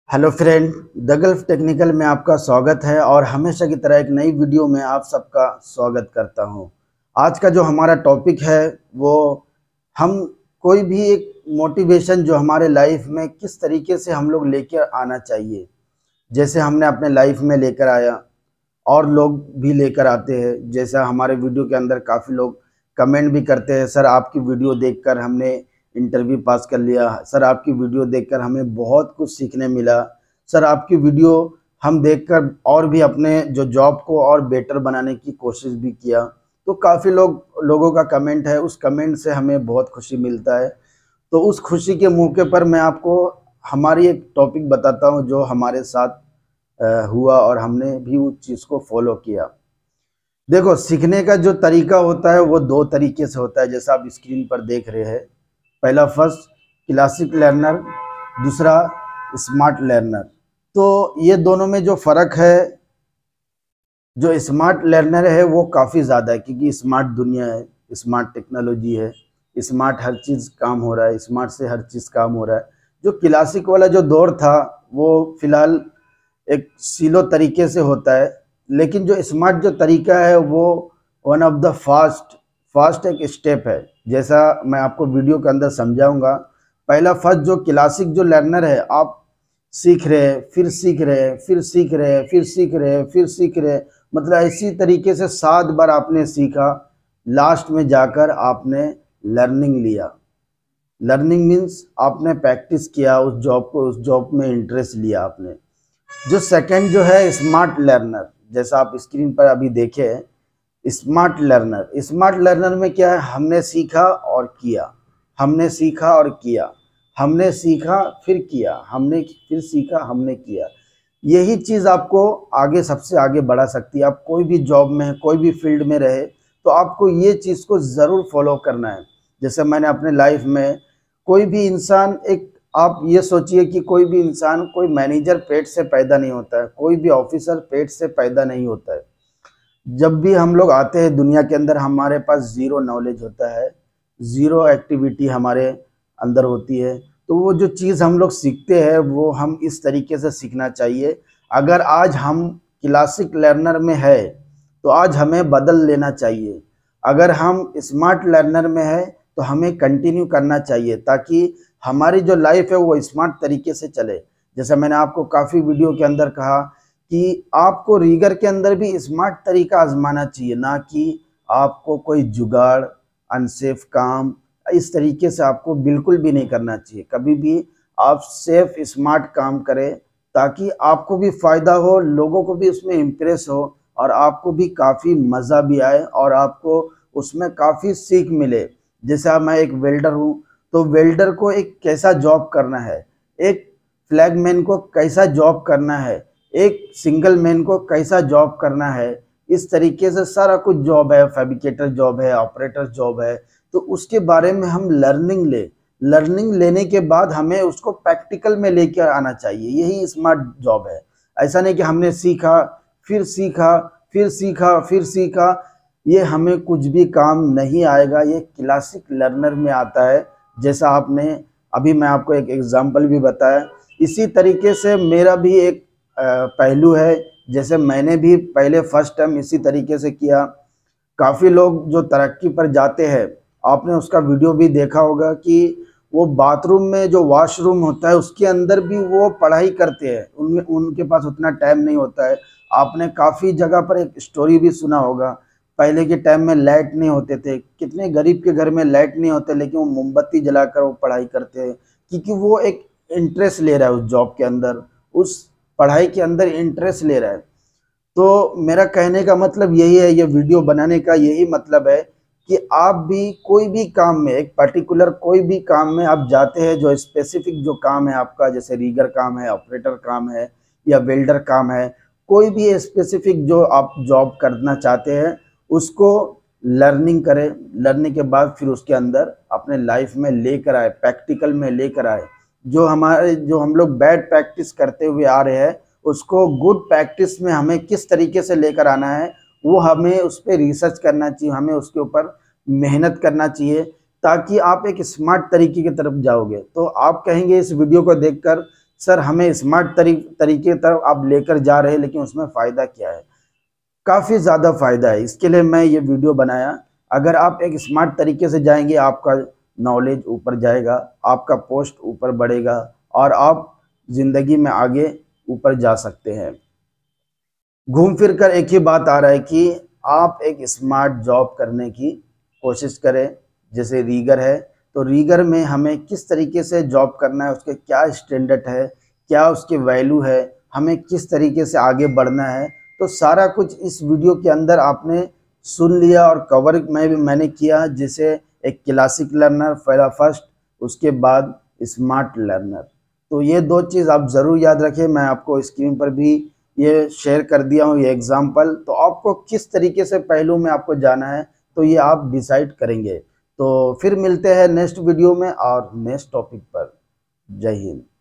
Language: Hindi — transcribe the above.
Hello friend, the Gulf technical में आपका स्वागत है और हमेशा की तरह एक नई वीडियो में आप सबका स्वागत करता हूं। आज का जो हमारा टॉपिक है वो हम कोई भी एक मोटिवेशन जो हमारे लाइफ में किस तरीके से हम लोग लेकर आना चाहिए, जैसे हमने अपने लाइफ में लेकर आया और लोग भी लेकर आते हैं। जैसा हमारे वीडियो के अंदर काफ़ी लोग कमेंट भी करते हैं, सर आपकी वीडियो देखकर हमने इंटरव्यू पास कर लिया, सर आपकी वीडियो देखकर हमें बहुत कुछ सीखने मिला, सर आपकी वीडियो हम देखकर और भी अपने जो जॉब को और बेटर बनाने की कोशिश भी किया। तो काफ़ी लोगों का कमेंट है, उस कमेंट से हमें बहुत खुशी मिलता है। तो उस खुशी के मौके पर मैं आपको हमारी एक टॉपिक बताता हूँ जो हमारे साथ हुआ और हमने भी उस चीज़ को फॉलो किया। देखो, सीखने का जो तरीका होता है वो दो तरीके से होता है, जैसा आप स्क्रीन पर देख रहे हैं। पहला फर्स्ट क्लासिक लर्नर, दूसरा स्मार्ट लर्नर। तो ये दोनों में जो फ़र्क है, जो स्मार्ट लर्नर है वो काफ़ी ज़्यादा है, क्योंकि स्मार्ट दुनिया है, स्मार्ट टेक्नोलॉजी है, स्मार्ट हर चीज़ काम हो रहा है, स्मार्ट से हर चीज़ काम हो रहा है। जो क्लासिक वाला जो दौर था वो फ़िलहाल एक स्लो तरीके से होता है, लेकिन जो स्मार्ट जो तरीका है वो वन ऑफ द फास्ट एक स्टेप है। जैसा मैं आपको वीडियो के अंदर समझाऊंगा। पहला फर्स्ट जो क्लासिक जो लर्नर है, आप सीख रहे हैं, फिर सीख रहे हैं, फिर सीख रहे हैं, फिर सीख रहे हैं, फिर सीख रहे हैं, मतलब इसी तरीके से 7 बार आपने सीखा, लास्ट में जाकर आपने लर्निंग लिया। लर्निंग मीन्स आपने प्रैक्टिस किया उस जॉब को, उस जॉब में इंटरेस्ट लिया आपने। जो सेकंड जो है स्मार्ट लर्नर, जैसा आप स्क्रीन पर अभी देखें, स्मार्ट लर्नर में क्या है, हमने सीखा और किया, हमने सीखा और किया, हमने सीखा फिर किया, हमने फिर सीखा, हमने किया। यही चीज़ आपको आगे सबसे आगे बढ़ा सकती है। आप कोई भी जॉब में, कोई भी फील्ड में रहे तो आपको ये चीज़ को ज़रूर फॉलो करना है। जैसे मैंने अपने लाइफ में, कोई भी इंसान एक, आप ये सोचिए कि कोई भी इंसान, कोई मैनेजर पेट से पैदा नहीं होता है, कोई भी ऑफिसर पेट से पैदा नहीं होता है। जब भी हम लोग आते हैं दुनिया के अंदर, हमारे पास ज़ीरो नॉलेज होता है, ज़ीरो एक्टिविटी हमारे अंदर होती है। तो वो जो चीज़ हम लोग सीखते हैं वो हम इस तरीके से सीखना चाहिए। अगर आज हम क्लासिक लर्नर में है तो आज हमें बदल लेना चाहिए। अगर हम स्मार्ट लर्नर में है तो हमें कंटिन्यू करना चाहिए, ताकि हमारी जो लाइफ है वो स्मार्ट तरीके से चले। जैसे मैंने आपको काफ़ी वीडियो के अंदर कहा कि आपको रीगर के अंदर भी स्मार्ट तरीका आजमाना चाहिए, ना कि आपको कोई जुगाड़, अनसेफ काम, इस तरीके से आपको बिल्कुल भी नहीं करना चाहिए। कभी भी आप सेफ स्मार्ट काम करें, ताकि आपको भी फ़ायदा हो, लोगों को भी उसमें इम्प्रेस हो और आपको भी काफ़ी मज़ा भी आए और आपको उसमें काफ़ी सीख मिले। जैसे मैं एक वेल्डर हूँ, तो वेल्डर को एक कैसा जॉब करना है, एक फ्लैगमैन को कैसा जॉब करना है, एक सिंगल मैन को कैसा जॉब करना है, इस तरीके से सारा कुछ जॉब है, फैब्रिकेटर जॉब है, ऑपरेटर जॉब है। तो उसके बारे में हम लर्निंग लेने के बाद हमें उसको प्रैक्टिकल में लेकर आना चाहिए। यही स्मार्ट जॉब है। ऐसा नहीं कि हमने सीखा, फिर सीखा, फिर सीखा, फिर सीखा, ये हमें कुछ भी काम नहीं आएगा। ये क्लासिक लर्नर में आता है। जैसा आपने अभी मैं आपको एक एग्जांपल भी बताया, इसी तरीके से मेरा भी एक पहलू है। जैसे मैंने भी पहले फर्स्ट टाइम इसी तरीके से किया। काफ़ी लोग जो तरक्की पर जाते हैं, आपने उसका वीडियो भी देखा होगा कि वो बाथरूम में जो वॉशरूम होता है उसके अंदर भी वो पढ़ाई करते हैं, उनमें उनके पास उतना टाइम नहीं होता है। आपने काफ़ी जगह पर एक स्टोरी भी सुना होगा, पहले के टाइम में लाइट नहीं होते थे, कितने गरीब के घर में लाइट नहीं होते, लेकिन वो मोमबत्ती जलाकर वो पढ़ाई करते हैं, क्योंकि वो एक इंटरेस्ट ले रहा है उस जॉब के अंदर, उस पढ़ाई के अंदर इंटरेस्ट ले रहा है। तो मेरा कहने का मतलब यही है, ये वीडियो बनाने का यही मतलब है कि आप भी कोई भी काम में, एक पर्टिकुलर कोई भी काम में आप जाते हैं, जो स्पेसिफिक जो काम है आपका, जैसे रीगर काम है, ऑपरेटर काम है या वेल्डर काम है, कोई भी स्पेसिफिक जो आप जॉब करना चाहते हैं उसको लर्निंग करें। लर्निंग के बाद फिर उसके अंदर अपने लाइफ में लेकर आए, प्रैक्टिकल में लेकर आए। जो हम लोग बैड प्रैक्टिस करते हुए आ रहे हैं उसको गुड प्रैक्टिस में हमें किस तरीके से लेकर आना है, वो हमें उस पर रिसर्च करना चाहिए, हमें उसके ऊपर मेहनत करना चाहिए, ताकि आप एक स्मार्ट तरीके की तरफ जाओगे। तो आप कहेंगे इस वीडियो को देखकर सर हमें स्मार्ट तरीके तरफ आप लेकर जा रहे हैं, लेकिन उसमें फ़ायदा क्या है? काफ़ी ज़्यादा फ़ायदा है, इसके लिए मैं ये वीडियो बनाया। अगर आप एक स्मार्ट तरीके से जाएंगे, आपका नॉलेज ऊपर जाएगा, आपका पोस्ट ऊपर बढ़ेगा और आप ज़िंदगी में आगे ऊपर जा सकते हैं। घूम फिर कर एक ही बात आ रहा है कि आप एक स्मार्ट जॉब करने की कोशिश करें। जैसे रीगर है, तो रीगर में हमें किस तरीके से जॉब करना है, उसके क्या स्टैंडर्ड है, क्या उसकी वैल्यू है, हमें किस तरीके से आगे बढ़ना है, तो सारा कुछ इस वीडियो के अंदर आपने सुन लिया और कवर मैंने किया। जैसे एक क्लासिक लर्नर पहला फर्स्ट, उसके बाद स्मार्ट लर्नर। तो ये दो चीज़ आप ज़रूर याद रखें। मैं आपको स्क्रीन पर भी ये शेयर कर दिया हूँ ये एग्जाम्पल। तो आपको किस तरीके से पहलू में आपको जाना है, तो ये आप डिसाइड करेंगे। तो फिर मिलते हैं नेक्स्ट वीडियो में और नेक्स्ट टॉपिक पर। जय हिंद।